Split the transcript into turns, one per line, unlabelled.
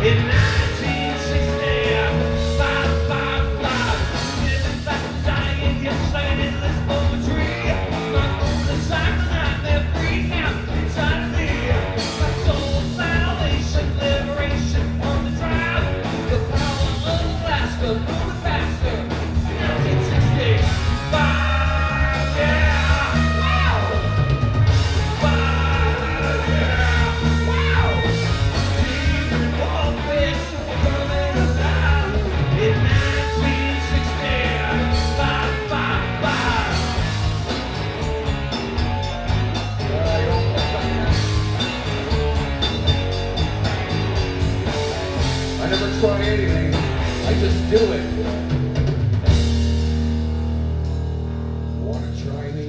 In 1965, living fast and dying, yet slaying endless poetry. My own assignment, I'm there freaking out inside of me. My soul's salvation, liberation on the drive. The power of Alaska, moving faster. 1965, yeah, wow. 5, yeah, wow. Demon warfare, coming alive. In 1965, 5.
I never try anything, I just do it. Wanna try me?